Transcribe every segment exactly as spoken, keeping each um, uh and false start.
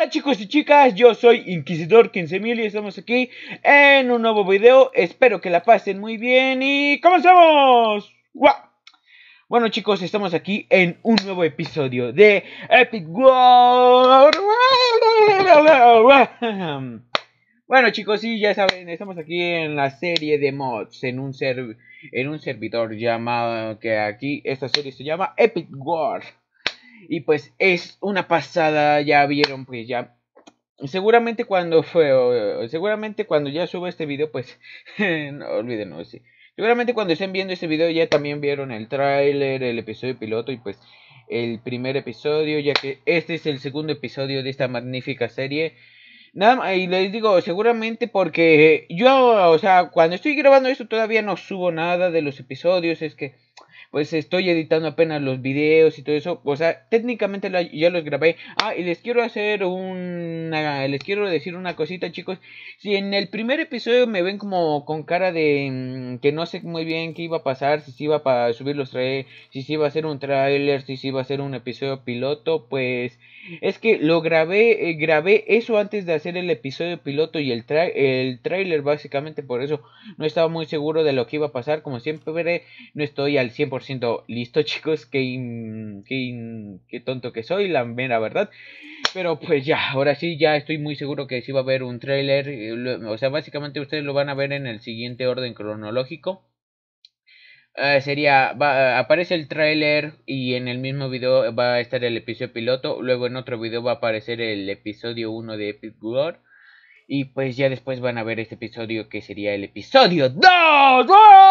Hola chicos y chicas, yo soy Inquisidor quince mil y estamos aquí en un nuevo video. Espero que la pasen muy bien y ¡comenzamos! ¡Guau! Bueno chicos, estamos aquí en un nuevo episodio de Epic War. Bueno chicos, sí, ya saben, estamos aquí en la serie de mods, en un, serv en un servidor llamado, que aquí esta serie se llama Epic War. Y pues es una pasada, ya vieron, pues ya seguramente cuando fue, o, seguramente cuando ya suba este video, pues no olvídenlo, sí. Seguramente cuando estén viendo este video ya también vieron el tráiler, el episodio piloto y pues el primer episodio, ya que este es el segundo episodio de esta magnífica serie. Nada más, y les digo, seguramente porque yo, o sea, cuando estoy grabando esto todavía no subo nada de los episodios, es que pues estoy editando apenas los videos y todo eso, o sea, técnicamente la, ya los grabé. Ah, y les quiero hacer una, les quiero decir una cosita, chicos. Si en el primer episodio me ven como con cara de mmm, que no sé muy bien qué iba a pasar, si se iba a subir los trailers, si se iba a hacer un trailer, si se iba a hacer un episodio piloto, pues es que lo grabé, eh, grabé eso antes de hacer el episodio piloto y el, tra el trailer, básicamente por eso no estaba muy seguro de lo que iba a pasar. Como siempre, no estoy al cien por ciento listo, chicos, qué, in, qué, in, qué tonto que soy, la mera verdad. Pero pues ya, ahora sí, ya estoy muy seguro que sí va a haber un trailer. O sea, básicamente ustedes lo van a ver en el siguiente orden cronológico. Uh, sería, va, aparece el tráiler y en el mismo video va a estar el episodio piloto. Luego en otro video va a aparecer el episodio uno de Epic War. Y pues ya después van a ver este episodio que sería el episodio dos.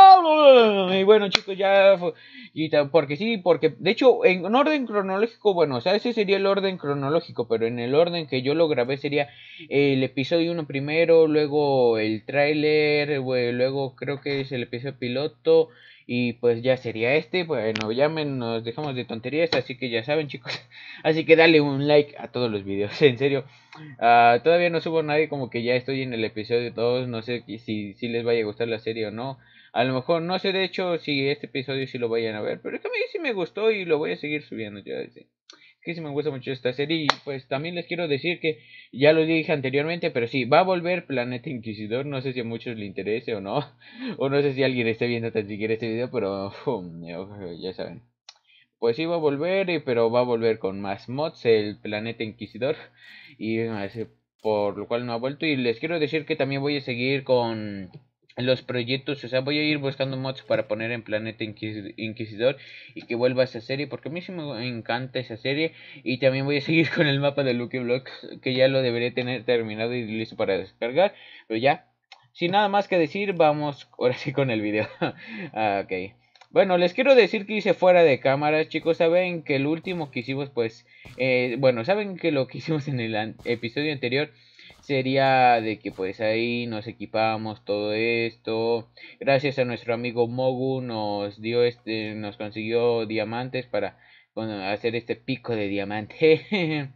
Y bueno chicos, ya y porque sí, porque de hecho en orden cronológico, bueno, o sea, ese sería el orden cronológico, pero en el orden que yo lo grabé sería el episodio uno primero, luego el tráiler, luego creo que es el episodio piloto. Y pues ya sería este. Bueno, ya me, nos dejamos de tonterías, así que ya saben chicos. Así que dale un like a todos los videos, en serio. Uh, todavía no subo nadie, como que ya estoy en el episodio dos. No sé si, si les vaya a gustar la serie o no. A lo mejor, no sé de hecho si este episodio sí lo vayan a ver, pero es que a mí sí me gustó y lo voy a seguir subiendo. Ya sí. Que sí me gusta mucho esta serie. Y pues también les quiero decir que ya lo dije anteriormente, pero sí, va a volver Planeta Inquisidor. No sé si a muchos les interese o no, o no sé si alguien esté viendo tan siquiera este video, pero um, ya saben. Pues sí va a volver, pero va a volver con más mods, el Planeta Inquisidor. Y por lo cual no ha vuelto. Y les quiero decir que también voy a seguir con los proyectos, o sea, voy a ir buscando mods para poner en Planeta Inquisidor y que vuelva esa serie, porque a mí sí me encanta esa serie. Y también voy a seguir con el mapa de Lucky Blocks, que ya lo debería tener terminado y listo para descargar. Pero ya, sin nada más que decir, vamos ahora sí con el video. ah, ok. Bueno, les quiero decir que hice fuera de cámara, chicos. Saben que el último que hicimos, pues, eh, bueno, saben que lo que hicimos en el an episodio anterior sería de que pues ahí nos equipamos todo esto. Gracias a nuestro amigo Mogu nos dio este, nos consiguió diamantes para bueno, hacer este pico de diamante.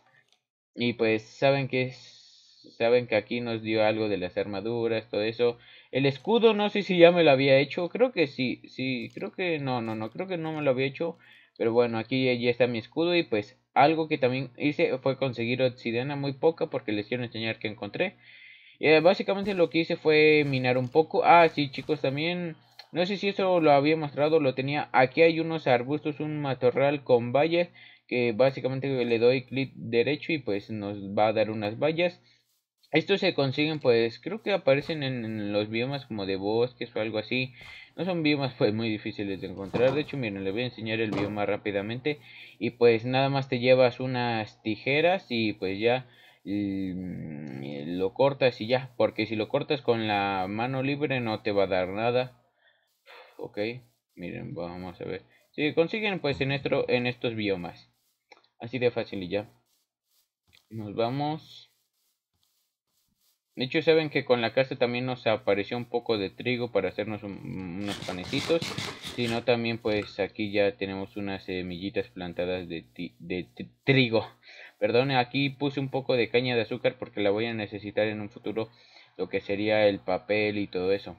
Y pues saben que es, saben que aquí nos dio algo de las armaduras, todo eso. El escudo no sé si ya me lo había hecho, creo que sí, sí, creo que no, no, no, creo que no me lo había hecho. Pero bueno, aquí ya está mi escudo y pues algo que también hice fue conseguir obsidiana, muy poca, porque les quiero enseñar que encontré. Eh, básicamente lo que hice fue minar un poco. Ah, sí, chicos, también, no sé si eso lo había mostrado, lo tenía. Aquí hay unos arbustos, un matorral con vallas, que básicamente le doy clic derecho y pues nos va a dar unas vallas. Estos se consiguen, pues, creo que aparecen en, en los biomas como de bosques o algo así. No son biomas pues muy difíciles de encontrar. De hecho, miren, les voy a enseñar el bioma rápidamente. Y pues nada más te llevas unas tijeras y pues ya mm, lo cortas y ya. Porque si lo cortas con la mano libre no te va a dar nada. Ok, miren, vamos a ver. Si consiguen pues en, esto, en estos biomas. Así de fácil y ya. Nos vamos. De hecho, saben que con la casa también nos apareció un poco de trigo para hacernos un, unos panecitos. Si no, también pues aquí ya tenemos unas semillitas plantadas de, de trigo. Perdón, aquí puse un poco de caña de azúcar porque la voy a necesitar en un futuro. Lo que sería el papel y todo eso.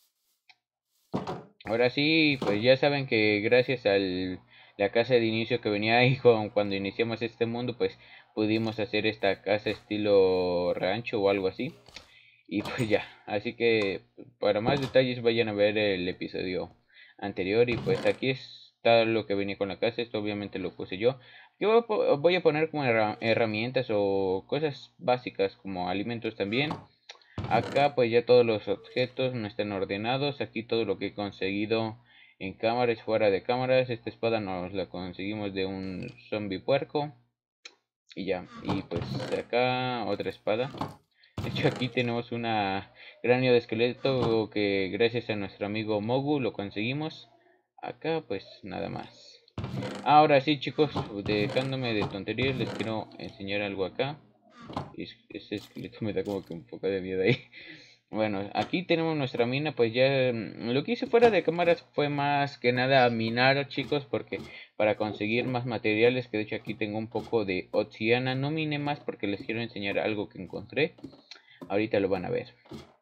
Ahora sí, pues ya saben que gracias a la casa de inicio que venía ahí con, cuando iniciamos este mundo, pues pudimos hacer esta casa estilo rancho o algo así. Y pues ya, así que para más detalles vayan a ver el episodio anterior. Y pues aquí está lo que venía con la casa. Esto obviamente lo puse yo. Yo voy a poner como herramientas o cosas básicas como alimentos también. Acá pues ya todos los objetos no están ordenados. Aquí todo lo que he conseguido en cámaras, fuera de cámaras. Esta espada nos la conseguimos de un zombie puerco. Y ya, y pues acá otra espada. De hecho aquí tenemos una cráneo de esqueleto que gracias a nuestro amigo Mogu lo conseguimos. Acá pues nada más. Ahora sí chicos, dejándome de tonterías les quiero enseñar algo acá. Ese esqueleto me da como que un poco de miedo ahí. Bueno, aquí tenemos nuestra mina, pues ya lo que hice fuera de cámaras fue más que nada minar chicos, porque para conseguir más materiales, que de hecho aquí tengo un poco de obsidiana, no miné más porque les quiero enseñar algo que encontré. Ahorita lo van a ver.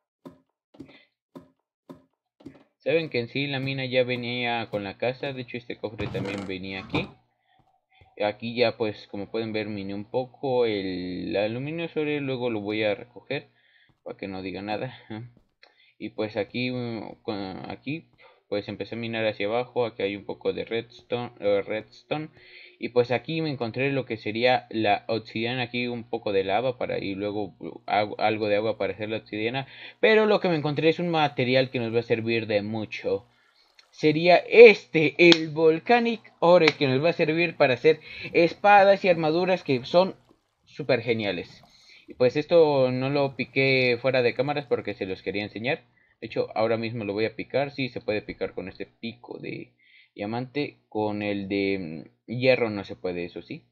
Saben que en sí la mina ya venía con la casa, de hecho este cofre también venía aquí. Aquí ya pues como pueden ver miné un poco el aluminio sobre, luego lo voy a recoger para que no diga nada. Y pues aquí, aquí pues empecé a minar hacia abajo. Aquí hay un poco de redstone, uh, redstone. Y pues aquí me encontré lo que sería la obsidiana. Aquí un poco de lava para y luego algo de agua para hacer la obsidiana. Pero lo que me encontré es un material que nos va a servir de mucho. Sería este, el Volcanic Ore, que nos va a servir para hacer espadas y armaduras que son súper geniales. Y pues esto no lo piqué fuera de cámaras porque se los quería enseñar. De hecho, ahora mismo lo voy a picar. Sí, se puede picar con este pico de diamante. Con el de hierro no se puede, eso sí.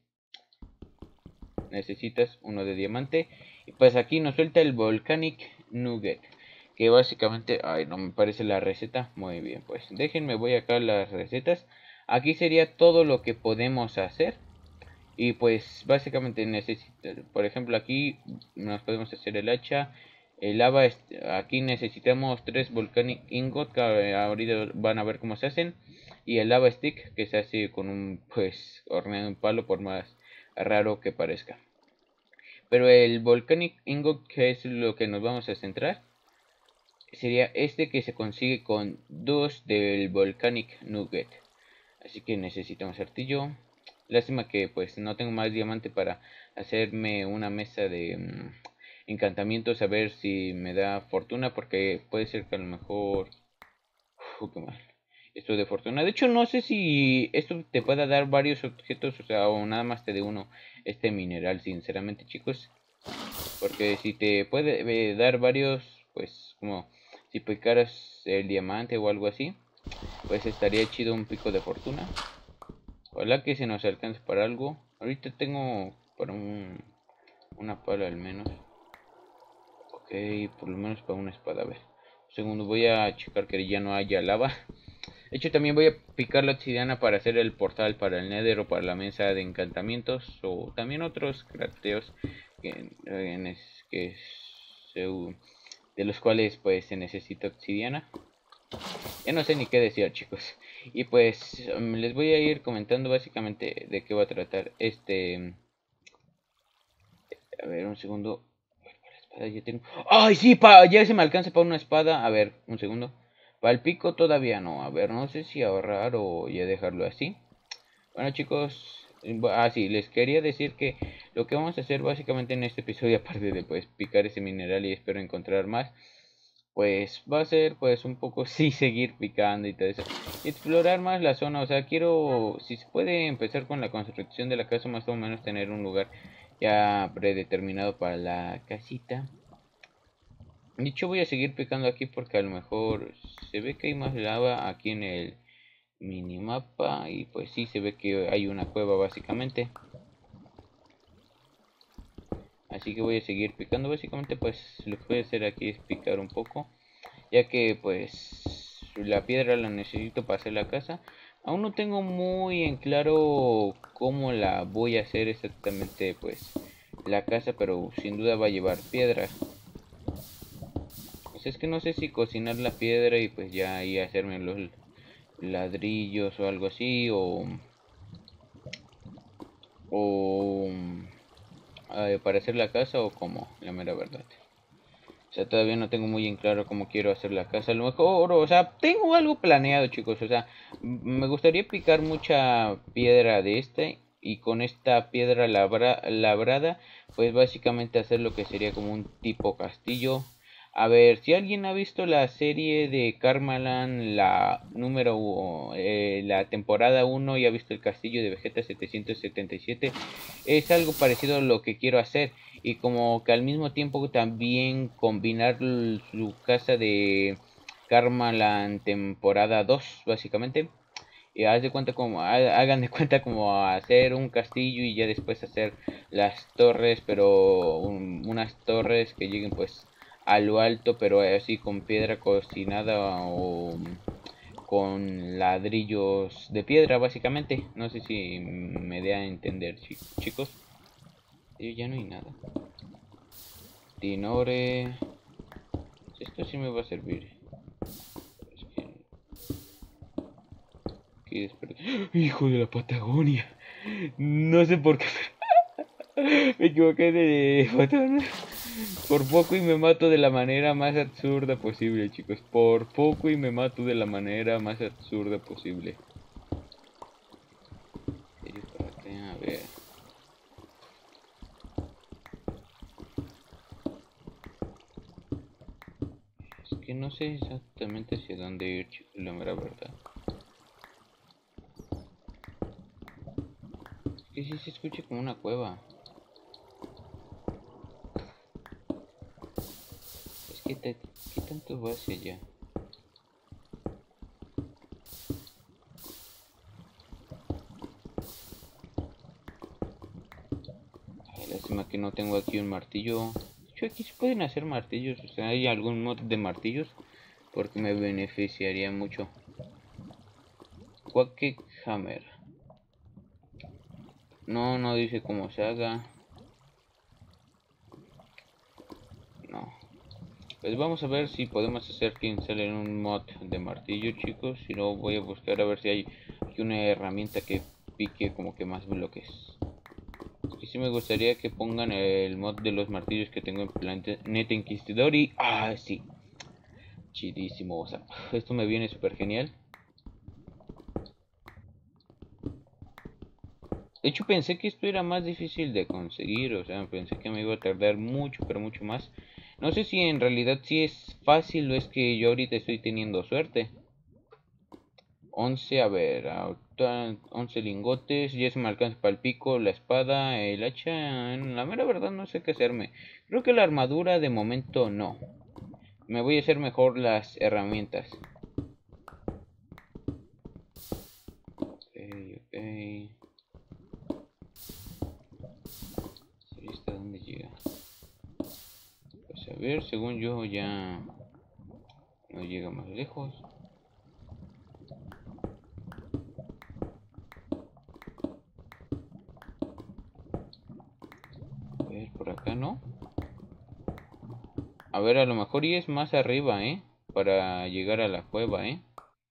Necesitas uno de diamante. Y pues aquí nos suelta el Volcanic Nugget. Que básicamente, ay, no me parece la receta. Muy bien, pues déjenme, voy acá a las recetas. Aquí sería todo lo que podemos hacer. Y pues básicamente necesita, por ejemplo aquí nos podemos hacer el hacha, el lava, aquí necesitamos tres volcanic ingot, que ahorita van a ver cómo se hacen, y el lava stick que se hace con un pues horneado en palo por más raro que parezca. Pero el volcanic ingot, que es lo que nos vamos a centrar, sería este que se consigue con dos del volcanic nugget. Así que necesitamos artillo. Lástima que pues no tengo más diamante para hacerme una mesa de um, encantamientos, a ver si me da fortuna, porque puede ser que a lo mejor... Uf, qué mal. Esto de fortuna. De hecho no sé si esto te pueda dar varios objetos, o sea, o nada más te dé uno este mineral, sinceramente chicos. Porque si te puede eh, dar varios, pues como si picaras el diamante o algo así, pues estaría chido un pico de fortuna. Ojalá que se nos alcance para algo. Ahorita tengo para un, una pala al menos. Ok, por lo menos para una espada. A ver, un segundo, voy a checar que ya no haya lava. De hecho también voy a picar la obsidiana para hacer el portal para el nether o para la mesa de encantamientos. O también otros crafteos que, eh, que se, de los cuales pues se necesita obsidiana. Ya no sé ni qué decir chicos. Y pues um, les voy a ir comentando básicamente de qué va a tratar este... A ver, un segundo. Para la espada ya tengo... ¡Ay, sí! Pa... Ya se me alcanza para una espada. A ver, un segundo. Para el pico todavía no. A ver, no sé si ahorrar o ya dejarlo así. Bueno chicos... Ah, sí, les quería decir que lo que vamos a hacer básicamente en este episodio, aparte de pues picar ese mineral y espero encontrar más, pues va a ser pues un poco sí seguir picando y todo eso, explorar más la zona. O sea, quiero, si se puede, empezar con la construcción de la casa, más o menos tener un lugar ya predeterminado para la casita. Dicho, voy a seguir picando aquí porque a lo mejor se ve que hay más lava aquí en el minimapa, y pues sí, se ve que hay una cueva básicamente. Así que voy a seguir picando. Básicamente pues lo que voy a hacer aquí es picar un poco, ya que pues la piedra la necesito para hacer la casa. Aún no tengo muy en claro cómo la voy a hacer exactamente pues la casa, pero sin duda va a llevar piedra. Pues es que no sé si cocinar la piedra y pues ya ahí hacerme los ladrillos o algo así, o o eh, para hacer la casa o cómo, la mera verdad. O sea, todavía no tengo muy en claro cómo quiero hacer la casa. A lo mejor, o sea, tengo algo planeado, chicos. O sea, me gustaría picar mucha piedra de este. Y con esta piedra labra labrada, pues básicamente hacer lo que sería como un tipo castillo. A ver, si alguien ha visto la serie de Karmaland, la número, eh, la temporada uno y ha visto el castillo de Vegeta setecientos setenta y siete, es algo parecido a lo que quiero hacer. Y como que al mismo tiempo también combinar su casa de Karmaland temporada dos, básicamente. Y haz de cuenta como, hagan de cuenta como hacer un castillo y ya después hacer las torres, pero un, unas torres que lleguen pues a lo alto, pero así con piedra cocinada o con ladrillos de piedra básicamente. No sé si me dé a entender, chicos. Y ya no hay nada. Tinore. Esto sí me va a servir. Es que... ¿Qué espero? ¡Hijo de la Patagonia! No sé por qué. Me equivoqué de botón. Por poco y me mato de la manera más absurda posible, chicos. Por poco y me mato de la manera más absurda posible. A ver. Es que no sé exactamente hacia dónde ir, chicos, la mera verdad. Es que sí se escucha como una cueva. Es que te, ¿qué tanto va hacia allá? Ay, lástima que no tengo aquí un martillo. De hecho, aquí se pueden hacer martillos. O sea, hay algún mod de martillos. Porque me beneficiaría mucho. Quake Hammer. No, no dice cómo se haga. No. Pues vamos a ver si podemos hacer que instalen un mod de martillo, chicos. Si no, voy a buscar a ver si hay aquí una herramienta que pique como que más bloques. Y sí me gustaría que pongan el mod de los martillos que tengo en Planeta Inquisidor. Y... ah, sí. Chidísimo. O sea, esto me viene súper genial. De hecho, pensé que esto era más difícil de conseguir. O sea, pensé que me iba a tardar mucho, pero mucho más. No sé si en realidad sí es fácil o es que yo ahorita estoy teniendo suerte. once, a ver, once lingotes, ya se me alcanza para el pico, la espada, el hacha. En la mera verdad no sé qué hacerme. Creo que la armadura de momento no. Me voy a hacer mejor las herramientas. Ok, ok. ¿Hasta dónde llega? Pues a ver, según yo ya no llega más lejos. A ver, por acá no. A ver, a lo mejor y es más arriba, ¿eh? Para llegar a la cueva, ¿eh?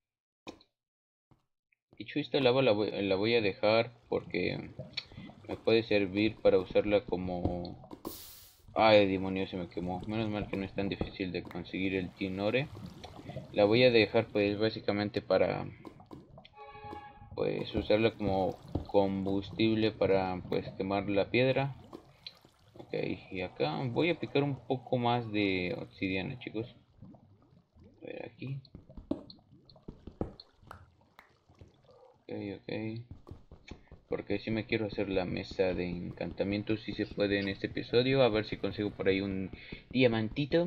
De hecho, esta lava la voy, la voy a dejar porque me puede servir para usarla como... ay, demonio, se me quemó. Menos mal que no es tan difícil de conseguir el tinore. La voy a dejar pues básicamente para... pues usarla como combustible para pues quemar la piedra. Ok, y acá voy a picar un poco más de obsidiana, chicos. A ver, aquí. Ok, ok. Porque si me quiero hacer la mesa de encantamientos, si se puede en este episodio. A ver si consigo por ahí un diamantito.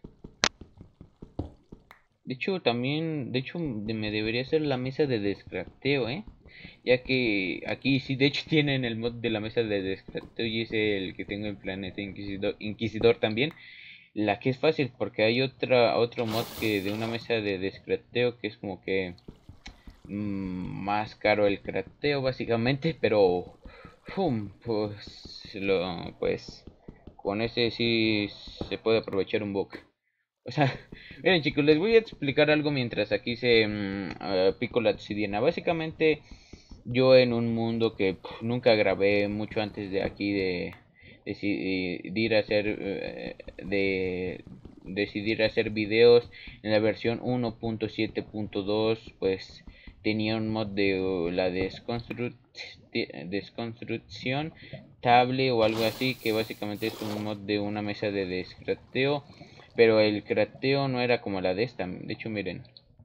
De hecho, también, de hecho, me debería hacer la mesa de descrafteo, ¿eh? Ya que aquí sí, de hecho, tienen el mod de la mesa de descrafteo y es el que tengo en Planeta Inquisidor, Inquisidor también. La que es fácil, porque hay otra otro mod que de una mesa de descrafteo que es como que mmm, más caro el crafteo básicamente, pero ¡fum! Pues, lo, pues con ese sí se puede aprovechar un bug. O sea, miren chicos, les voy a explicar algo mientras aquí se mmm, uh, pico la obsidiana. Básicamente yo en un mundo que pff, nunca grabé mucho antes de aquí de, decidir hacer eh, de decidir hacer videos en la versión uno punto siete punto dos, pues tenía un mod de uh, la desconstru desconstrucción table o algo así, que básicamente es un mod de una mesa de descrateo, pero el crateo no era como la de esta. De hecho, miren,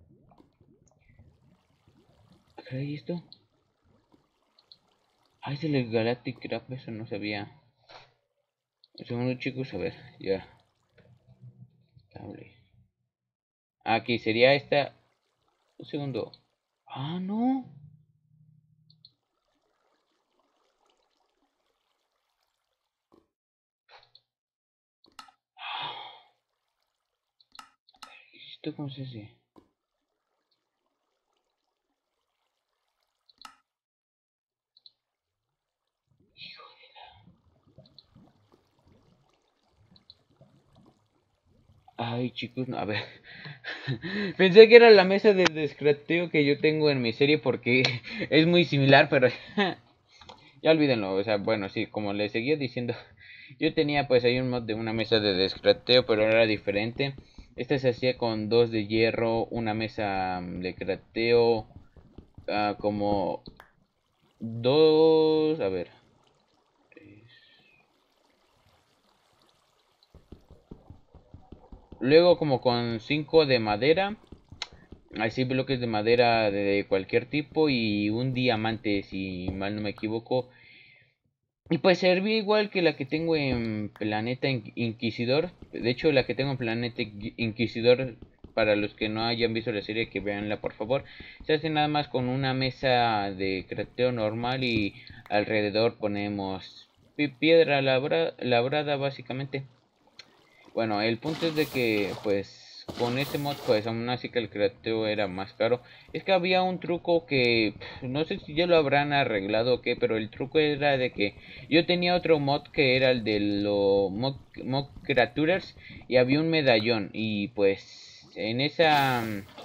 ¿qué es esto? Ah, es el Galactic Crab, eso no sabía. Un segundo, chicos, a ver, ya. Table. Aquí sería esta. Un segundo. Ah, no. ¿Esto cómo se hace? Ay, chicos, no, a ver. Pensé que era la mesa de descrateo que yo tengo en mi serie porque es muy similar, pero ya olvídenlo. O sea, bueno, sí, como les seguía diciendo, yo tenía pues ahí un mod de una mesa de descrateo, pero era diferente. Esta se hacía con dos de hierro, una mesa de crateo, uh, como dos, a ver, luego como con cinco de madera, así bloques de madera de cualquier tipo y un diamante, si mal no me equivoco. Y pues servía igual que la que tengo en Planeta Inquisidor. De hecho, la que tengo en Planeta Inquisidor, para los que no hayan visto la serie, que veanla por favor, se hace nada más con una mesa de crateo normal y alrededor ponemos piedra labra labrada básicamente. Bueno, el punto es de que pues con este mod pues aún así que el crateo era más caro. Es que había un truco que pff, no sé si ya lo habrán arreglado o qué, pero el truco era de que yo tenía otro mod que era el de los mod, mod creatures y había un medallón y pues en esa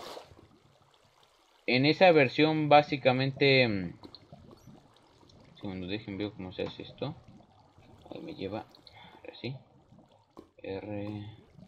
en esa versión básicamente, segundo, dejen ver cómo se hace esto. Ahí me lleva así. R.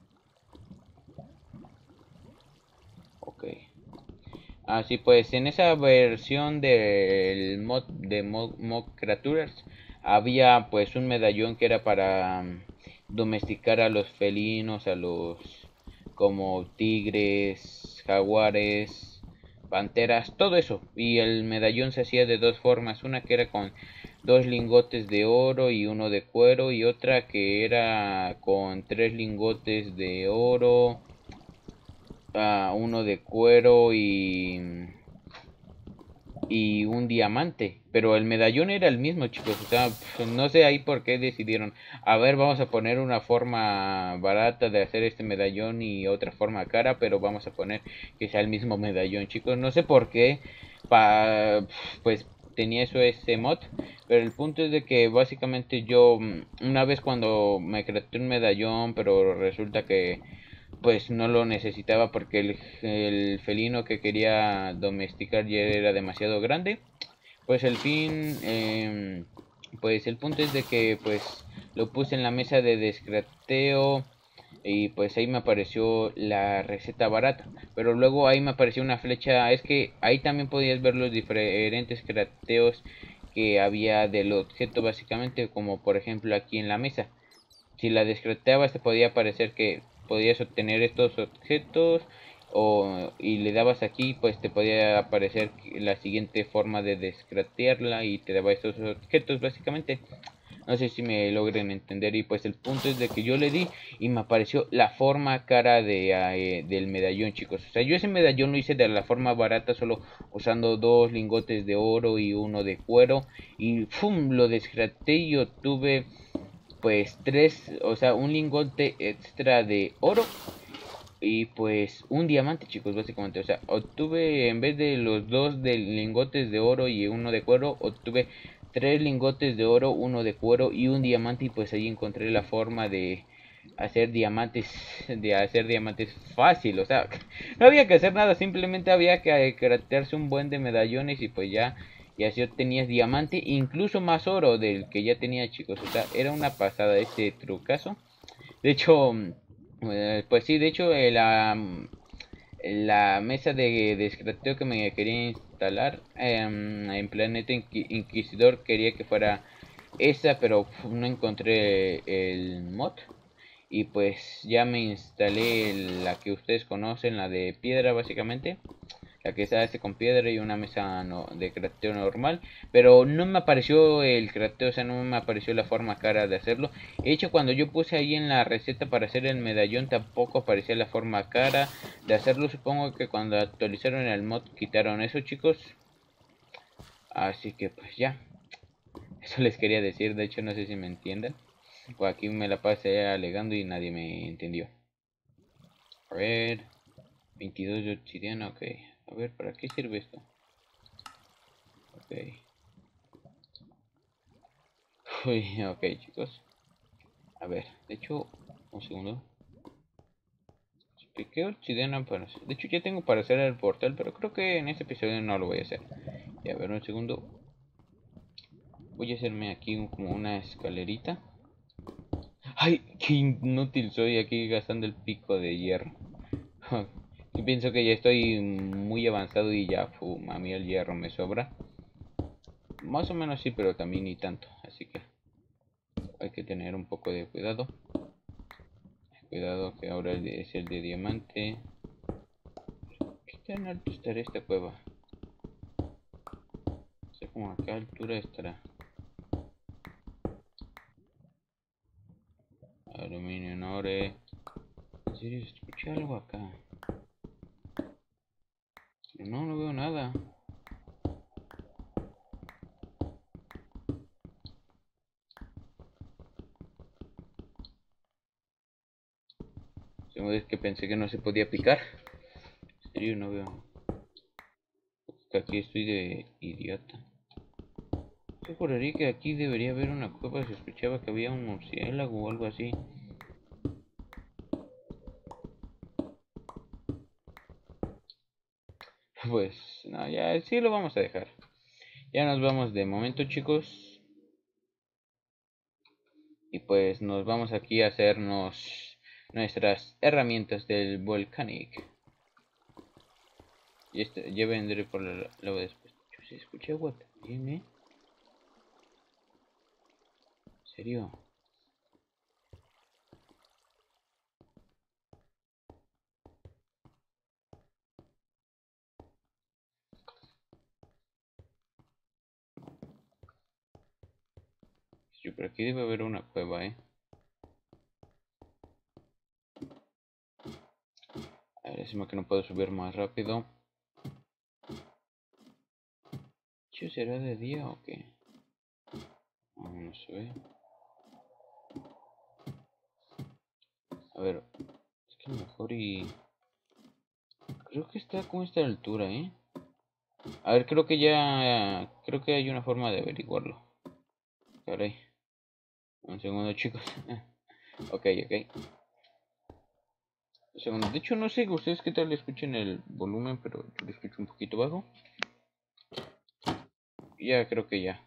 Ok. Así pues, en esa versión del mod de Mod, mod Creatures había pues un medallón que era para um, domesticar a los felinos, a los como tigres, jaguares, panteras, todo eso. Y el medallón se hacía de dos formas, una que era con dos lingotes de oro y uno de cuero, y otra que era con tres lingotes de oro, uh, uno de cuero y y un diamante, pero el medallón era el mismo, chicos. O sea, no sé ahí por qué decidieron, a ver, vamos a poner una forma barata de hacer este medallón y otra forma cara, pero vamos a poner que sea el mismo medallón, chicos. No sé por qué, pa, pues tenía eso ese mod, pero el punto es de que básicamente yo una vez cuando me creé un medallón, pero resulta que pues no lo necesitaba porque el, el felino que quería domesticar ya era demasiado grande. Pues al fin, eh, pues el punto es de que pues lo puse en la mesa de descrateo y pues ahí me apareció la receta barata, pero luego ahí me apareció una flecha. Es que ahí también podías ver los diferentes crateos que había del objeto básicamente, como por ejemplo aquí en la mesa. Si la descrateabas te podía aparecer que podías obtener estos objetos, o y le dabas aquí pues te podía aparecer la siguiente forma de descratearla y te daba estos objetos básicamente. No sé si me logren entender, y pues el punto es de que yo le di y me apareció la forma cara de, eh, del medallón, chicos. O sea, yo ese medallón lo hice de la forma barata, solo usando dos lingotes de oro y uno de cuero, y ¡pum! Lo descraté y obtuve pues tres, o sea, un lingote extra de oro y pues un diamante, chicos, básicamente. O sea, obtuve, en vez de los dos de lingotes de oro y uno de cuero, obtuve tres lingotes de oro, uno de cuero y un diamante, y pues ahí encontré la forma de hacer diamantes, de hacer diamantes fácil. O sea, no había que hacer nada, simplemente había que craftearse un buen de medallones y pues ya. y así obtenías diamante, incluso más oro del que ya tenía, chicos. O sea, era una pasada ese trucazo. De hecho, eh, pues sí, de hecho, eh, la, la mesa de descrafteo que me quería instalar em, en Planeta Inqui- Inquisidor quería que fuera esa, pero pf, no encontré el mod. Y pues ya me instalé la que ustedes conocen, la de piedra básicamente. La que se hace con piedra y una mesa no, de crafteo normal. Pero no me apareció el crafteo, o sea, no me apareció la forma cara de hacerlo. De hecho, cuando yo puse ahí en la receta para hacer el medallón, tampoco aparecía la forma cara de hacerlo. Supongo que cuando actualizaron el mod quitaron eso, chicos. Así que pues ya. Eso les quería decir, de hecho no sé si me entienden. O aquí me la pasé alegando y nadie me entendió. A ver, veintidós de obsidiana, ok. A ver, ¿para qué sirve esto? Ok. Uy, ok, chicos. A ver, de hecho, un segundo. ¿Qué obsidiana para hacer? De hecho, ya tengo para hacer el portal, pero creo que en este episodio no lo voy a hacer. Y a ver, un segundo. Voy a hacerme aquí un- como una escalerita. ¡Ay! ¡Qué inútil soy aquí gastando el pico de hierro! Yo pienso que ya estoy muy avanzado y ya, fu, a mí el hierro me sobra. Más o menos sí, pero también ni tanto. Así que hay que tener un poco de cuidado. Cuidado que ahora es el de diamante. ¿Qué tan alto estará esta cueva? O sea, como a qué altura estará. Aluminio, ore. En serio, escuché algo acá. Pero no, no veo nada. Según es que pensé que no se podía picar. En serio, no veo. Aquí estoy de idiota. Yo juraría que aquí debería haber una cueva. Se escuchaba que había un murciélago o algo así. Pues, no, ya sí lo vamos a dejar. Ya nos vamos de momento, chicos. Y pues nos vamos aquí a hacernos nuestras herramientas del Volcanic. Y este, ya vendré por la lava después. Yo sí escuché agua también, ¿eh? ¿En serio? Sí, por aquí debe haber una cueva, ¿eh? A ver, decime que no puedo subir más rápido. ¿Qué será de día o qué? No, no se ve. A ver, es que mejor y... Creo que está como esta altura, ¿eh? A ver, creo que ya... Creo que hay una forma de averiguarlo. Caray. Un segundo, chicos. Ok, ok. Un segundo. De hecho, no sé ustedes qué tal le escuchen el volumen, pero yo lo escucho un poquito bajo. Ya, creo que ya.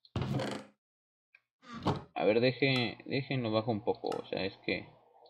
A ver, deje, déjenlo bajo un poco. O sea, es que...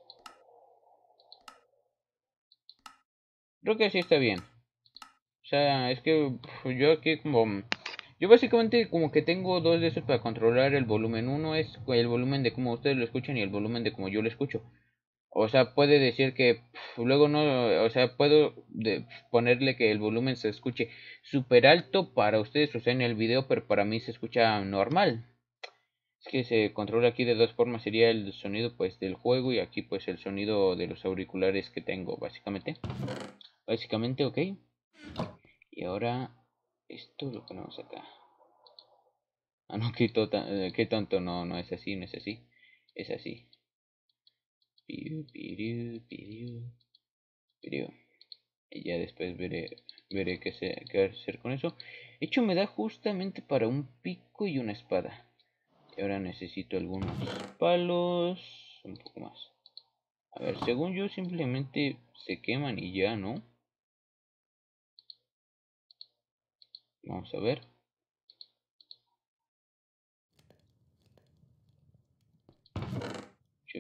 Creo que así está bien. O sea, es que uf, yo aquí como... Yo básicamente como que tengo dos de esos para controlar el volumen. Uno es el volumen de cómo ustedes lo escuchan y el volumen de cómo yo lo escucho. O sea, puede decir que pf, luego no, o sea, puedo de, ponerle que el volumen se escuche súper alto para ustedes, o sea, en el video, pero para mí se escucha normal. Es que se controla aquí de dos formas, sería el sonido pues del juego y aquí pues el sonido de los auriculares que tengo, básicamente. Básicamente, ok. Y ahora esto lo ponemos acá. Ah, no, qué, tota, eh, qué tonto, no, no es así, no es así. Es así. Piriu, piriu, piriu, piriu. Y ya después veré, veré qué, se, qué hacer con eso. De hecho, me da justamente para un pico y una espada. Y ahora necesito algunos palos. Un poco más. A ver, según yo simplemente se queman y ya, ¿no? Vamos a ver.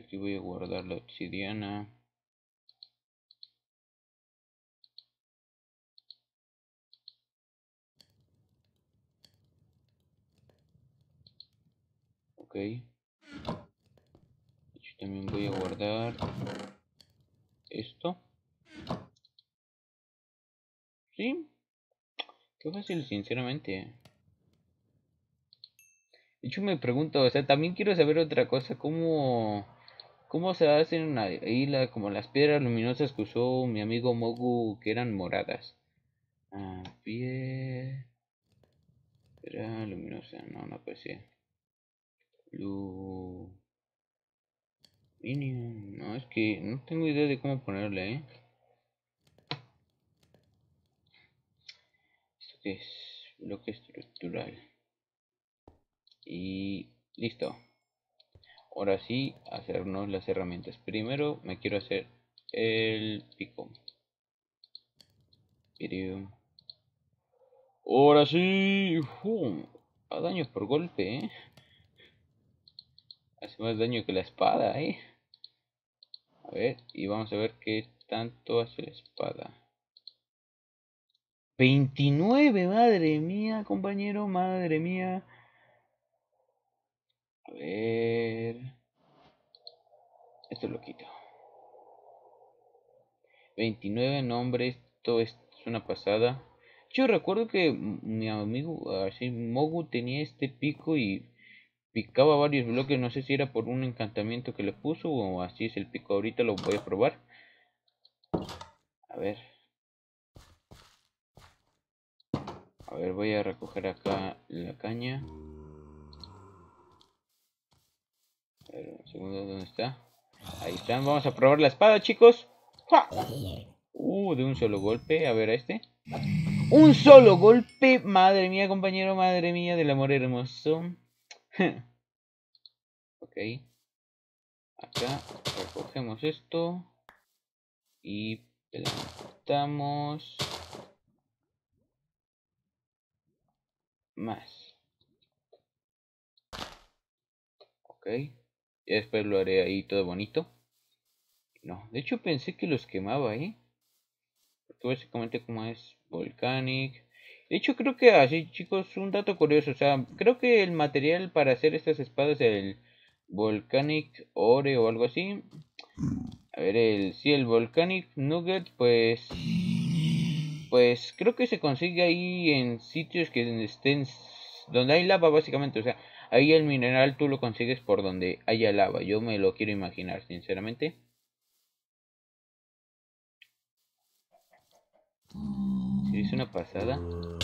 aquí voy a guardar la obsidiana. Ok. Yo también voy a guardar esto. Sí, qué fácil, sinceramente. De hecho me pregunto, o sea, también quiero saber otra cosa, ¿cómo, cómo se hacen ahí la, como las piedras luminosas que usó mi amigo Mogu, que eran moradas? Ah, piedra luminosa, no, no aparecía. Lu... Minion. No, es que no tengo idea de cómo ponerle, ¿eh? ¿Esto qué es? Bloque estructural. Y listo. Ahora sí, hacernos las herramientas. Primero me quiero hacer el pico. Pero... Ahora sí. ¡Fum! A daño por golpe, ¿eh? Hace más daño que la espada, ¿eh? A ver, y vamos a ver qué tanto hace la espada. veintinueve, madre mía, compañero, madre mía. A ver. Esto lo quito. veintinueve nombres, esto es una pasada. Yo recuerdo que mi amigo, así, Mogu tenía este pico y picaba varios bloques. No sé si era por un encantamiento que le puso o así es el pico. Ahorita lo voy a probar. A ver. A ver, voy a recoger acá la caña. A ver, un segundo, ¿dónde está? Ahí están, vamos a probar la espada, chicos. ¡Ja! Uh, de un solo golpe. A ver, a este. Un solo golpe. Madre mía, compañero, madre mía del amor hermoso. Ok. Acá recogemos esto. Y plantamos más. Ok. Y después lo haré ahí todo bonito. No, de hecho pensé que los quemaba, ¿eh? Porque básicamente como es Volcanic. De hecho creo que así, chicos, un dato curioso. O sea, creo que el material para hacer estas espadas, el Volcanic Ore o algo así. A ver, el sí, el Volcanic Nugget, pues... Pues creo que se consigue ahí en sitios que estén... Donde hay lava, básicamente. O sea, ahí el mineral tú lo consigues por donde haya lava. Yo me lo quiero imaginar, sinceramente. Si es una pasada.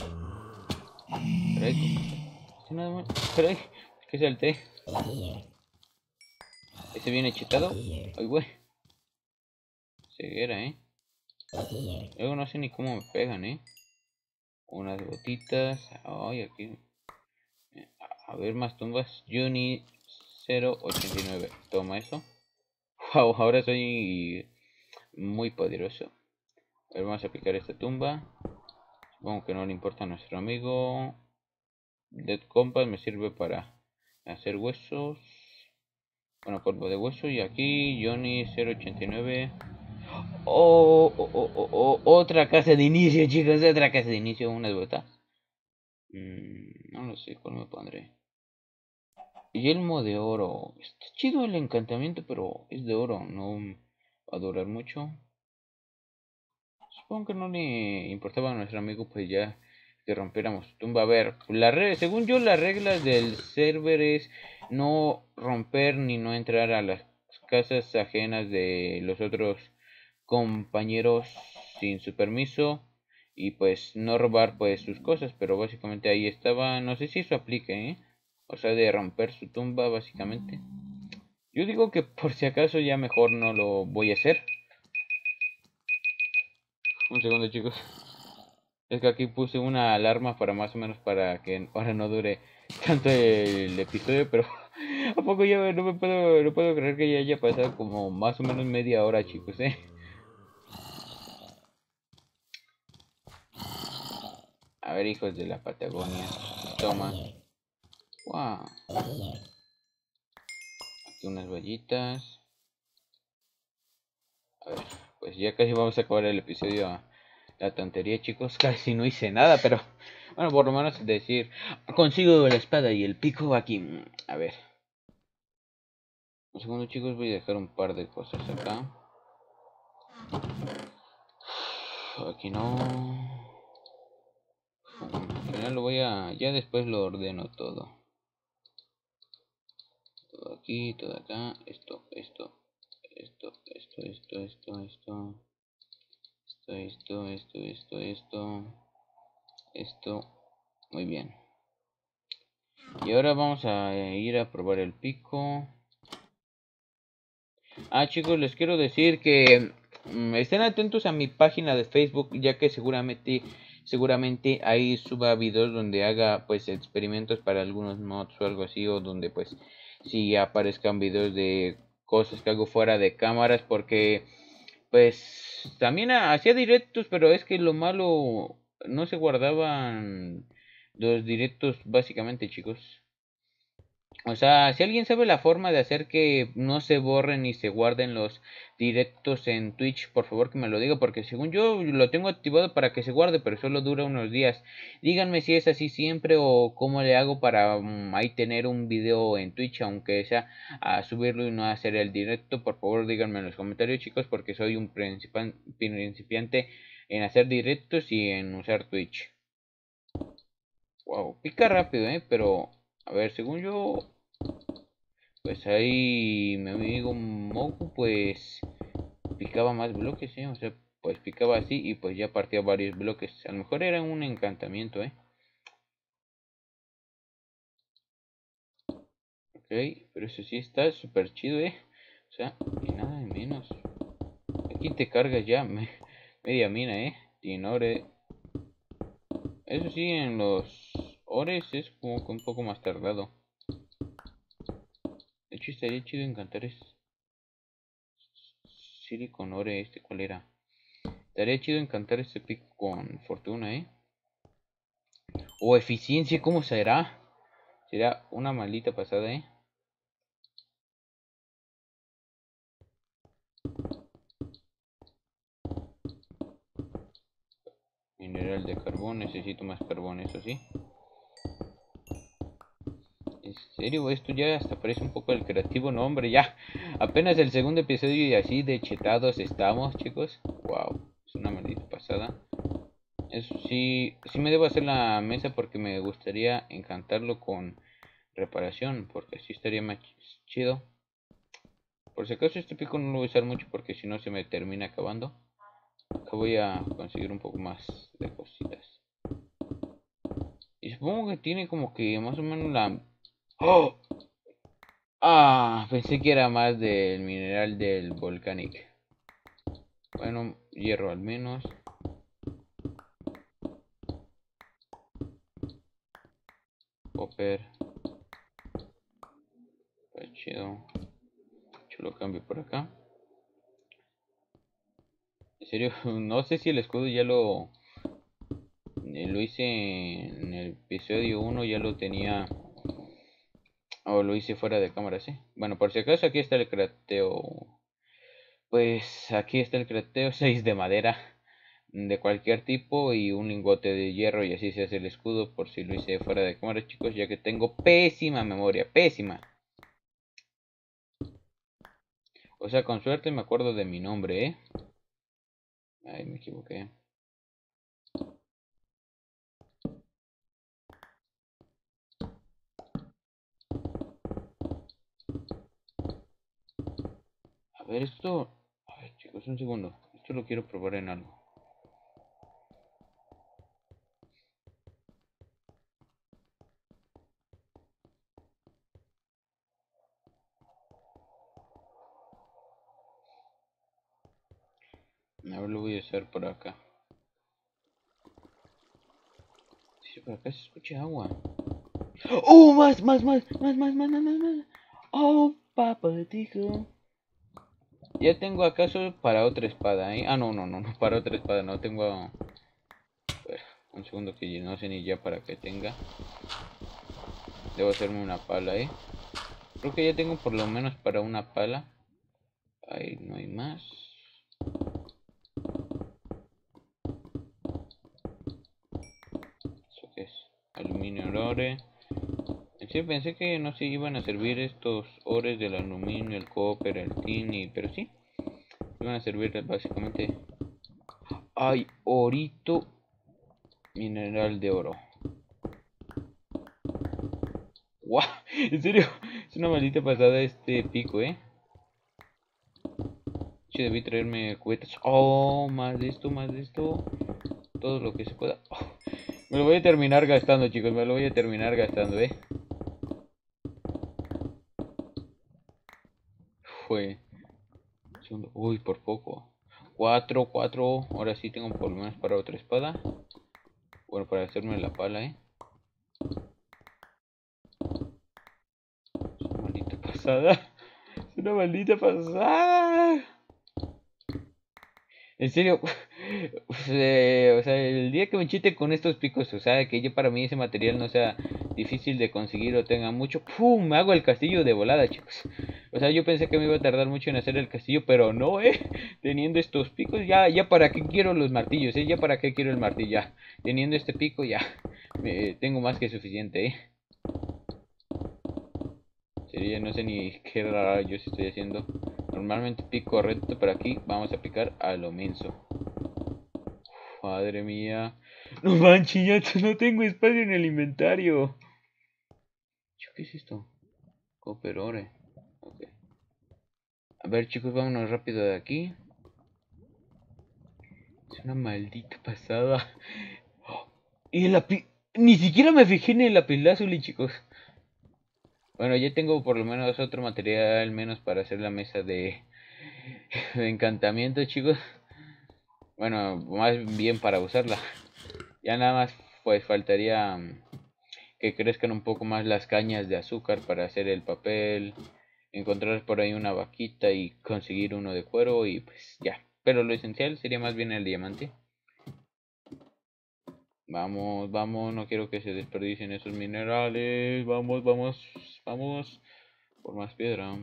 Pero hay... Nada más. Pero hay... ¿Qué salté? ¿Ese viene chetado? Ay, güey. Ceguera, ¿eh? Luego no sé ni cómo me pegan, ¿eh? Unas gotitas. Ay, aquí. A ver, más tumbas. Juni cero ochenta y nueve. Toma eso. Wow, ahora soy muy poderoso. A ver, vamos a picar esta tumba. Supongo que no le importa a nuestro amigo. Dead Compass me sirve para hacer huesos. Bueno, polvo de hueso. Y aquí Johnny cero ochenta y nueve. Oh, oh, oh, oh, oh, otra casa de inicio, chicos. Otra casa de inicio. Unas botas. Mm, no lo sé cuál me pondré. Yelmo de oro. Está chido el encantamiento, pero es de oro. No va a durar mucho. Supongo que no le importaba a nuestro amigo, pues ya que rompiéramos su tumba. A ver, la re según yo, las reglas del server es no romper ni no entrar a las casas ajenas de los otros compañeros sin su permiso y pues no robar pues sus cosas, pero básicamente ahí estaba. No sé si eso aplique, ¿eh? O sea, de romper su tumba, básicamente. Yo digo que por si acaso ya mejor no lo voy a hacer. Un segundo, chicos. Es que aquí puse una alarma para más o menos para que ahora no dure tanto el episodio, pero a poco ya no me puedo, no puedo creer que ya haya pasado como más o menos media hora, chicos, eh. A ver, hijos de la Patagonia. Toma. Wow. Aquí unas vallitas. A ver, pues ya casi vamos a acabar el episodio. La tontería, chicos, casi no hice nada, pero bueno, por lo menos decir, consigo la espada y el pico aquí. A ver. Un segundo, chicos, voy a dejar un par de cosas acá. Aquí no. Al final lo voy a... Ya después lo ordeno todo. Todo aquí, todo acá. Esto, esto, esto, esto, esto, esto, esto. Esto, esto, esto, esto, esto. Esto. Muy bien. Y ahora vamos a ir a probar el pico. Ah, chicos, les quiero decir que mmm, estén atentos a mi página de Facebook, ya que seguramente seguramente ahí suba videos donde haga pues experimentos para algunos mods o algo así, o donde pues si aparezcan videos de cosas que hago fuera de cámaras, porque pues también hacía directos, pero es que lo malo no se guardaban los directos básicamente, chicos. O sea, si alguien sabe la forma de hacer que no se borren ni se guarden los directos en Twitch, por favor que me lo diga, porque según yo lo tengo activado para que se guarde, pero solo dura unos días. Díganme si es así siempre o cómo le hago para um, ahí tener un video en Twitch, aunque sea a subirlo y no hacer el directo. Por favor díganme en los comentarios, chicos, porque soy un principiante en hacer directos y en usar Twitch. Wow, pica rápido, eh, pero a ver, según yo... Pues ahí mi amigo Moku pues picaba más bloques, ¿eh? O sea, pues picaba así y pues ya partía varios bloques. A lo mejor era un encantamiento, ¿eh? Ok, pero eso sí está súper chido, ¿eh? O sea, y nada de menos. Aquí te cargas ya me, media mina, ¿eh? Sin ore. Eso sí, en los ores es como que un poco más tardado. De hecho, estaría chido encantar es Silicon Ore, este, ¿cuál era? Estaría chido encantar este pico con fortuna, ¿eh? O eficiencia, ¿cómo será? Será una maldita pasada, ¿eh? Mineral de carbón, necesito más carbón, eso sí. En serio, esto ya hasta parece un poco el creativo, no hombre, ya. Apenas el segundo episodio y así de chetados estamos, chicos. Wow, es una maldita pasada. Eso sí, sí me debo hacer la mesa porque me gustaría encantarlo con reparación, porque así estaría más chido. Por si acaso este pico no lo voy a usar mucho porque si no se me termina acabando. Acá voy a conseguir un poco más de cositas. Y supongo que tiene como que más o menos la... ¡Oh! Ah, pensé que era más del mineral del Volcanic. Bueno, hierro al menos. Copper. Está chido. Yo lo cambio por acá. En serio, no sé si el escudo ya lo... Lo hice en el episodio uno, ya lo tenía... O lo hice fuera de cámara, sí. Bueno, por si acaso aquí está el crateo. Pues aquí está el crateo, seis de madera de cualquier tipo y un lingote de hierro, y así se hace el escudo, por si lo hice fuera de cámara, chicos, ya que tengo pésima memoria, pésima. O sea, con suerte me acuerdo de mi nombre, ¿eh? Ay, me equivoqué. A ver, esto... A ver, chicos, un segundo. Esto lo quiero probar en algo. A ver, lo voy a hacer por acá. Sí, por acá se escucha agua. ¡Oh, más, más, más, más, más, más, más, más, más! ¡Oh, papatico! Ya tengo acaso para otra espada, ¿eh? Ah, no, no, no, no, para otra espada, no tengo... A ver, un segundo que no sé ni ya para que tenga. Debo hacerme una pala, ¿eh? Creo que ya tengo por lo menos para una pala. Ahí no hay más. minerales. En serio pensé que no se iban a servir estos ores del aluminio, el copper, el tin, y... pero sí, iban a servir básicamente. Hay orito mineral de oro. ¡Guau! En serio, es una maldita pasada este pico, eh. Che, debí traerme cubetas. Oh, más de esto, más de esto. Todo lo que se pueda. Oh, me lo voy a terminar gastando, chicos. Me lo voy a terminar gastando, eh. Fue. Uy, por poco. Cuatro, cuatro. Ahora sí tengo por lo menos para otra espada. Bueno, para hacerme la pala, eh. Es una maldita pasada. Es una maldita pasada. En serio, eh, o sea, el día que me chite con estos picos, o sea, que yo para mí ese material no sea difícil de conseguir o tenga mucho, ¡pum! Me hago el castillo de volada, chicos. O sea, yo pensé que me iba a tardar mucho en hacer el castillo, pero no, eh. Teniendo estos picos, ya, ya para qué quiero los martillos, eh. Ya para qué quiero el martillo, ya. Teniendo este pico, ya. Me, tengo más que suficiente, eh. Sería, no sé ni qué raro yo estoy haciendo. Normalmente pico recto, pero aquí vamos a picar a lo menso. Madre mía. No manches, ya no tengo espacio en el inventario. ¿Qué es esto? Copper ore. Ok. A ver, chicos, vámonos rápido de aquí. Es una maldita pasada. Y el lápiz. Ni siquiera me fijé en el lapilázuli, chicos. Bueno, ya tengo por lo menos otro material menos para hacer la mesa de, de encantamiento, chicos. Bueno, más bien para usarla. Ya nada más pues faltaría um, que crezcan un poco más las cañas de azúcar para hacer el papel. Encontrar por ahí una vaquita y conseguir uno de cuero y pues ya. Pero lo esencial sería más bien el diamante. Vamos, vamos, no quiero que se desperdicien esos minerales. Vamos, vamos, vamos. Por más piedra.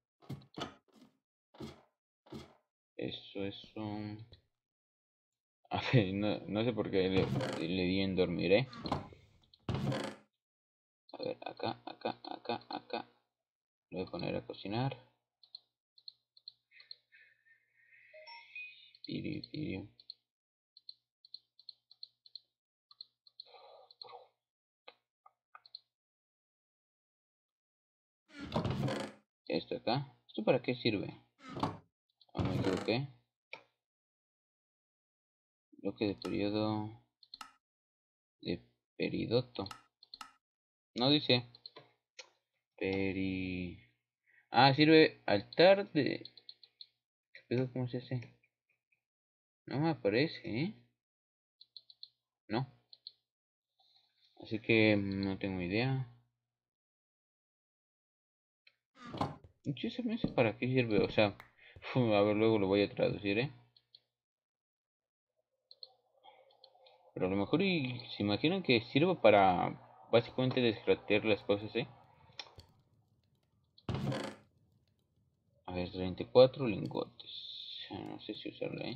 Eso, eso. A ver, no, no sé por qué le, le di en dormir, ¿eh? A ver, acá, acá, acá, acá. Lo voy a poner a cocinar. Piri, piri. Esto acá. ¿Esto para qué sirve? Ah, me equivoqué. Bloque de periodo de peridoto. No dice peri. Ah, sirve altar de. ¿Qué pedo? ¿Cómo se hace? No me aparece, ¿eh? No. Así que no tengo idea. Yo se me sé para qué sirve, o sea. A ver, luego lo voy a traducir, ¿eh? Pero a lo mejor y se imaginan que sirva para básicamente descratear las cosas, ¿eh? A ver, treinta y cuatro lingotes. No sé si usarla, ¿eh?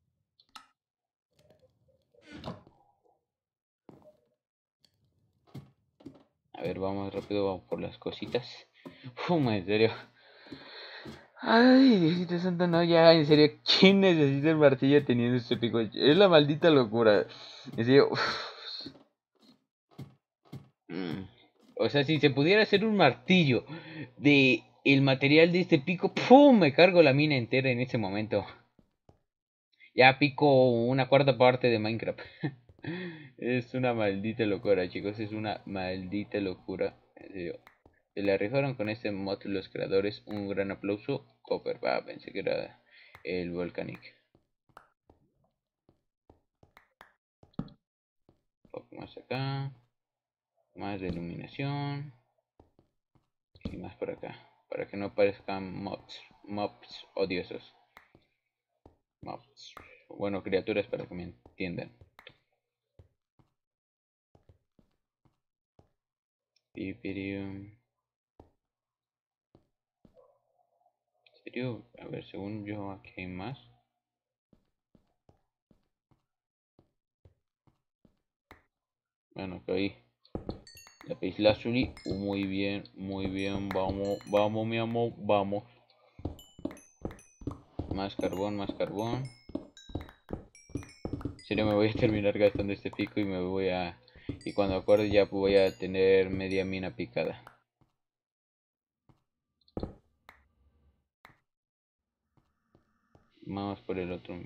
A ver, vamos rápido, vamos por las cositas. Fuma, en serio. Ay, Diosito santo, no, ya, en serio, ¿quién necesita el martillo teniendo este pico? Es la maldita locura. En serio. Mm. O sea, si se pudiera hacer un martillo de el material de este pico, ¡pum! Me cargo la mina entera en ese momento. Ya pico una cuarta parte de Minecraft. Es una maldita locura, chicos. Es una maldita locura. En serio. Se la rifaron con este mod los creadores. Un gran aplauso. Copper, va, pensé que era el Volcanic. Un poco más acá. Más de iluminación. Y más por acá. Para que no parezcan mobs. Mobs odiosos. Mobs. Bueno, criaturas para que me entiendan. Pipirium. ¿En serio? A ver, según yo aquí hay más. Bueno, que ahí Lápiz lazuli. Uh, muy bien, muy bien. Vamos, vamos, mi amor, vamos. Más carbón, más carbón. En serio, me voy a terminar gastando este pico y me voy a... Y cuando acuerde ya voy a tener media mina picada. Vamos por el otro.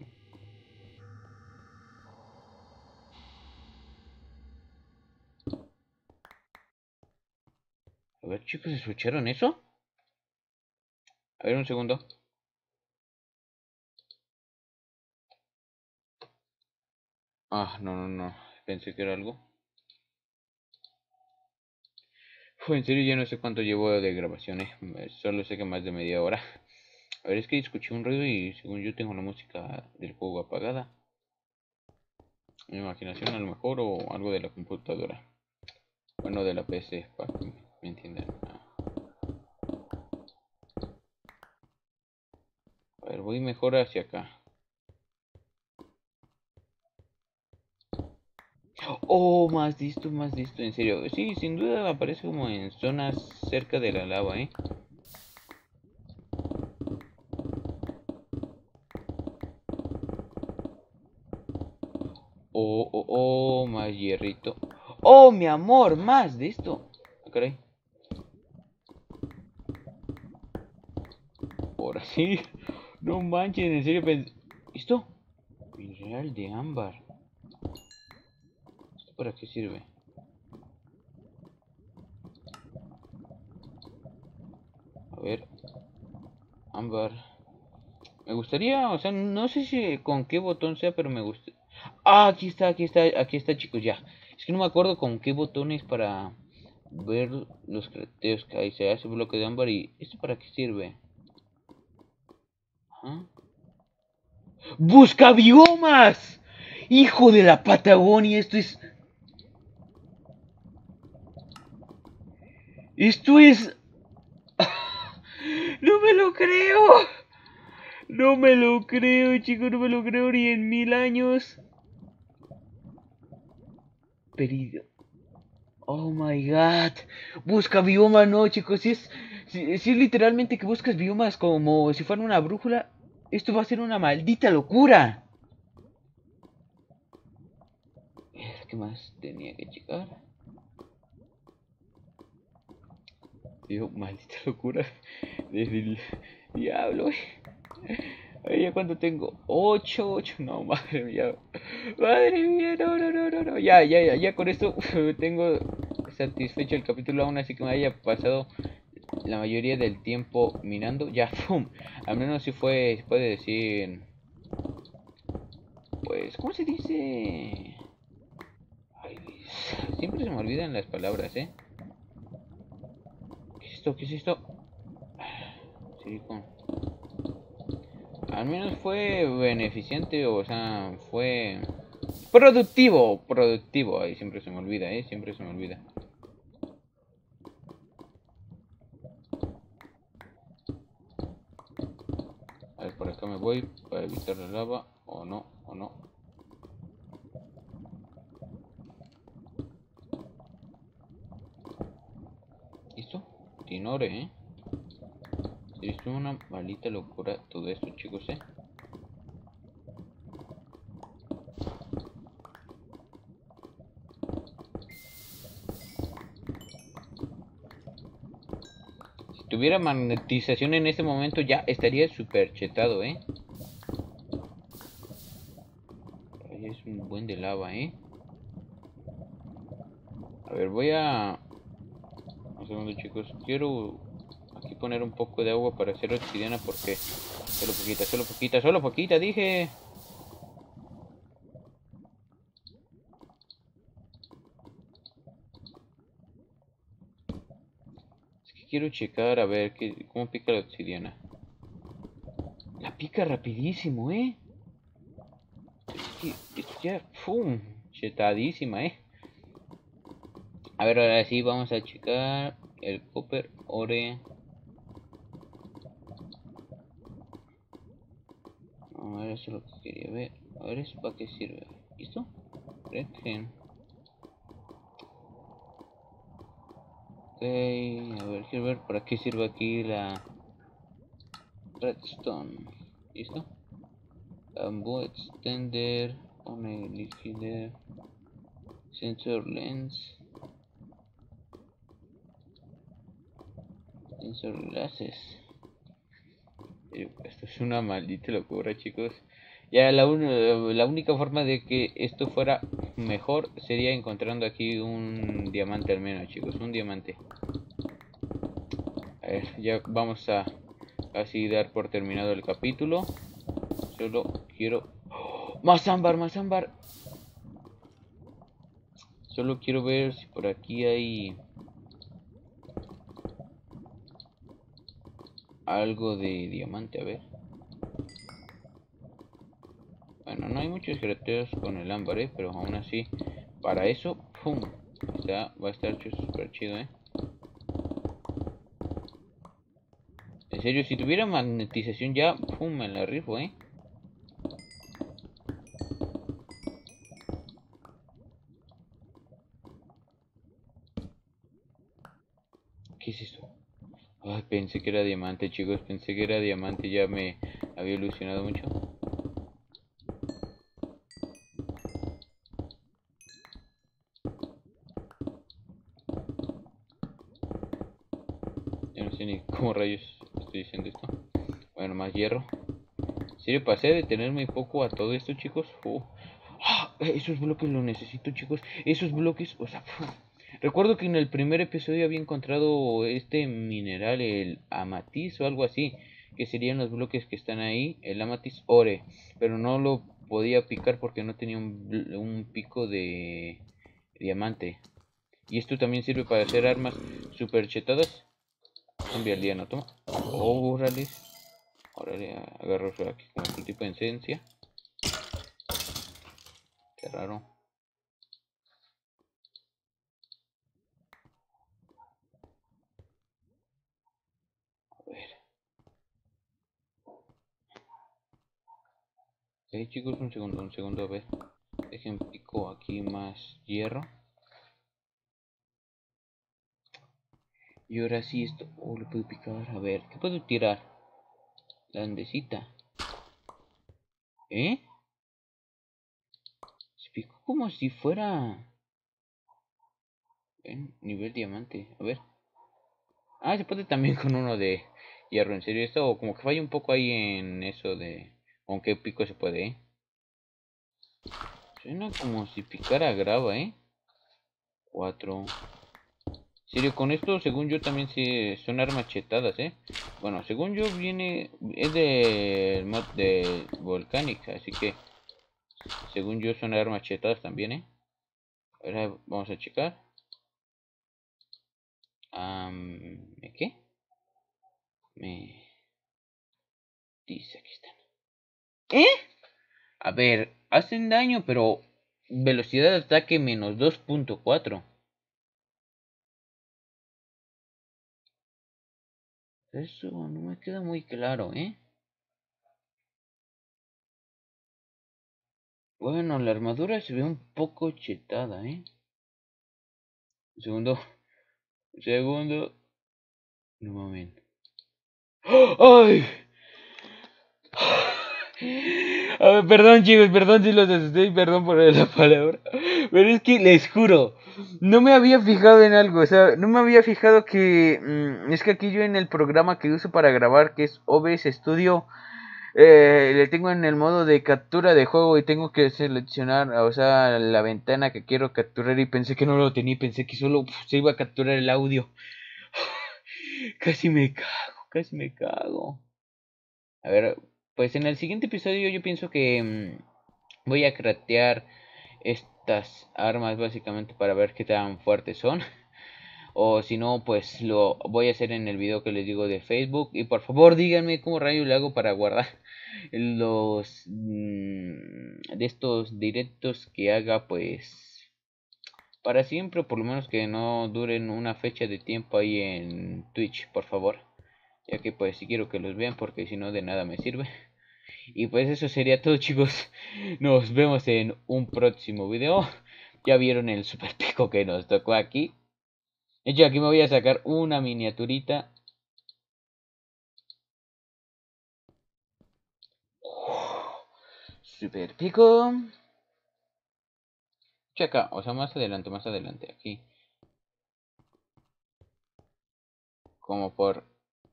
A ver, chicos, ¿escucharon eso? A ver, un segundo. Ah, no, no, no. Pensé que era algo. Fue en serio, ya no sé cuánto llevo de grabaciones. Eh. Solo sé que más de media hora. A ver, es que escuché un ruido y según yo tengo la música del juego apagada. Mi imaginación a lo mejor o algo de la computadora. Bueno, de la P C, para que me entiendan. Ah. A ver, voy mejor hacia acá. Oh, más listo, más listo, en serio. Sí, sin duda aparece como en zonas cerca de la lava, ¿eh? Oh, oh, oh, más hierrito. Oh, mi amor, más de esto. Ah, caray. Por así. No manches, en serio pensé. ¿Esto? Mineral de ámbar. ¿Esto para qué sirve? A ver. Ámbar. Me gustaría, o sea, no sé si con qué botón sea, pero me gusta. Ah, aquí está, aquí está, aquí está, chicos, ya. Es que no me acuerdo con qué botones para ver los crafteos que hay. Se hace bloque de ámbar y... ¿Esto para qué sirve? ¿Ah? ¡Busca biomas! ¡Hijo de la Patagonia! Esto es... Esto es... ¡No me lo creo! No me lo creo, chicos, no me lo creo ni en mil años. Peridio. Oh my god. Busca bioma, no, chicos. Si es, si, si es literalmente que buscas biomas como si fuera una brújula, esto va a ser una maldita locura. ¿Qué más tenía que checar? Digo, maldita locura. Desde el diablo. A ver, ¿ya cuánto tengo? Ocho, ocho. No, madre mía. Madre mía, no, no, no, no, no. Ya, ya, ya, ya con esto tengo satisfecho el capítulo aún, así que me haya pasado la mayoría del tiempo minando. Ya, pum. Al menos si fue, se puede decir. Pues, ¿cómo se dice? Ay, siempre se me olvidan las palabras, ¿eh? ¿Qué es esto? ¿Qué es esto? Silicón. Al menos fue beneficiente, o sea, fue productivo, productivo. Ahí siempre se me olvida, ¿eh? Siempre se me olvida. A ver, por acá me voy para evitar la lava. O no, o no. ¿Listo? Tinore, ¿eh? Es una maldita locura todo esto, chicos, ¿eh? Si tuviera magnetización en este momento ya estaría súper chetado, ¿eh? Ahí es un buen de lava, ¿eh? A ver, voy a... Un segundo, chicos. Quiero aquí poner un poco de agua para hacer obsidiana porque... Solo poquita, solo poquita, solo poquita, dije. Es que quiero checar a ver qué, cómo pica la obsidiana. La pica rapidísimo, ¿eh? Es que esto ya... ¡Pum! Chetadísima, ¿eh? A ver, ahora sí vamos a checar el copper ore. A ver, eso es lo que quería ver. A ver, ¿eso para qué sirve? ¿Listo? Redgen. a ver, quiero ver para qué sirve aquí la redstone. ¿Listo? Bamboo extender, on a liquider, sensor lens, sensor glasses. Esto es una maldita locura, chicos. Ya la, un, la única forma de que esto fuera mejor sería encontrando aquí un diamante al menos, chicos. Un diamante. A ver, ya vamos a así dar por terminado el capítulo. Solo quiero... ¡Oh! ¡Más ámbar, más ámbar! Solo quiero ver si por aquí hay... algo de diamante, a ver. Bueno, no hay muchos creteos con el ámbar, ¿eh? Pero aún así, para eso, ¡pum! Está, va a estar súper chido, ¿eh? En serio, si tuviera magnetización ya, ¡pum! Me la rifo, ¿eh? ¿Qué es esto? Ay, pensé que era diamante, chicos. Pensé que era diamante. Ya me había ilusionado mucho. Ya no sé ni cómo rayos estoy diciendo esto. Bueno, más hierro. ¿En serio pasé de tener muy poco a todo esto, chicos? Oh. ¡Ah! Esos bloques los necesito, chicos. Esos bloques, o sea... ¡puf! Recuerdo que en el primer episodio había encontrado este mineral, el amatiz o algo así, que serían los bloques que están ahí, el amatiz ore, pero no lo podía picar porque no tenía un, un pico de diamante. Y esto también sirve para hacer armas super chetadas. Cambia el día, ¿no? Toma. Órale. Órale, agarro aquí como un tipo de esencia. Qué raro. A ver. Ok, chicos, un segundo, un segundo, a ver. Dejen pico aquí más hierro. Y ahora sí esto... Oh, lo puedo picar. A ver, ¿qué puedo tirar? La andesita. ¿Eh? Se picó como si fuera... ¿Ven? Nivel diamante. A ver. Ah, se puede también con uno de hierro. En serio, esto como que falla un poco ahí en eso de... ¿Con qué pico se puede, eh? Suena como si picara grava, ¿eh? Cuatro. Serio, con esto, según yo, también sí son armas chetadas, ¿eh? Bueno, según yo, viene... Es de mod de Volcanic, así que... Según yo, son armas chetadas también, ¿eh? Ahora vamos a checar. Um, ¿Qué? Me... Dice, aquí están. ¿Eh? A ver, hacen daño, pero... Velocidad de ataque menos dos punto cuatro. Eso no me queda muy claro, ¿eh? Bueno, la armadura se ve un poco chetada, ¿eh? Segundo. Segundo. No mames. ¡Ay! A ver, perdón, chicos, perdón si los asusté, perdón por la palabra. Pero es que les juro, no me había fijado en algo, o sea, no me había fijado que... Mmm, es que aquí yo en el programa que uso para grabar, que es O B S Studio, eh, le tengo en el modo de captura de juego y tengo que seleccionar, o sea, la ventana que quiero capturar y pensé que no lo tenía, pensé que solo uf, se iba a capturar el audio. Casi me cago, casi me cago. A ver, pues en el siguiente episodio yo pienso que mmm, voy a cratear estas armas básicamente para ver qué tan fuertes son. O si no, pues lo voy a hacer en el video que les digo de Facebook. Y por favor díganme cómo rayo le hago para guardar los mmm, de estos directos que haga pues para siempre. Por lo menos que no duren una fecha de tiempo ahí en Twitch, por favor. Ya que pues si quiero que los vean porque si no de nada me sirve. Y pues eso sería todo, chicos. Nos vemos en un próximo video. Ya vieron el super pico que nos tocó aquí. De hecho, aquí me voy a sacar una miniaturita. Super pico. Checa, o sea, más adelante, más adelante, aquí. Como por...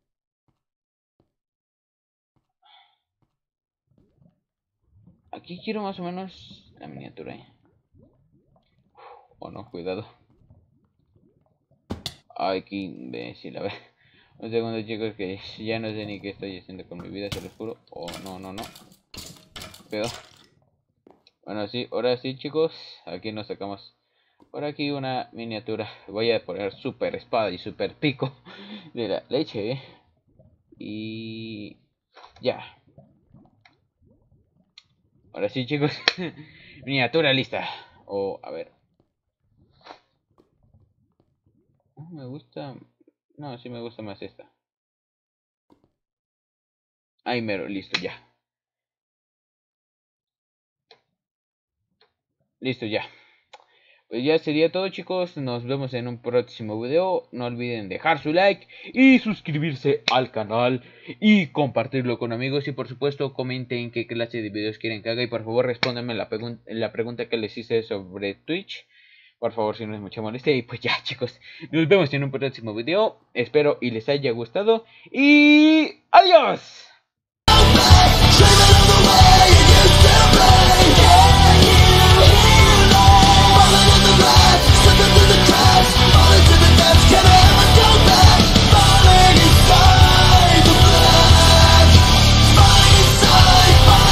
Aquí quiero más o menos la miniatura. ¿Eh? O oh, no, cuidado. Ay, qué imbécil, a ver. Un segundo, chicos, que ya no sé ni qué estoy haciendo con mi vida, se los juro. Oh, no, no, no. Pero... Bueno, sí, ahora sí, chicos. Aquí nos sacamos por aquí una miniatura. Voy a poner super espada y super pico de la leche. ¿Eh? Y... ya. Ahora sí, chicos. Miniatura lista. O, oh, a ver. Oh, me gusta... No, sí me gusta más esta. Ay, mero, listo, ya. Listo, ya. Pues ya sería todo, chicos. Nos vemos en un próximo video. No olviden dejar su like y suscribirse al canal y compartirlo con amigos. Y por supuesto comenten qué clase de videos quieren que haga. Y por favor respóndanme la, pregun la pregunta que les hice sobre Twitch. Por favor, si no es mucha molestia. Y pues ya, chicos, nos vemos en un próximo video. Espero y les haya gustado. Y adiós.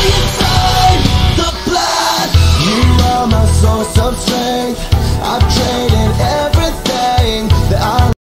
Source of strength, I've trained